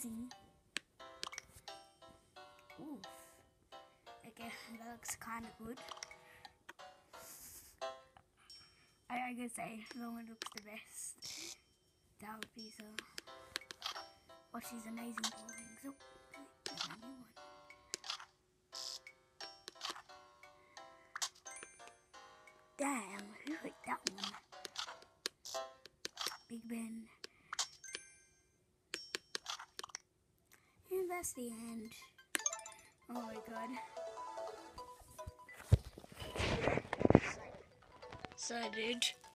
amazing. Oof. Okay, that looks kind of good. I gotta say, the one looks the best. That would be so. Oh, she's amazing drawings. Oh, there's a new one. Damn, who hit that one? Big Ben. And that's the end. Oh my god. So dude,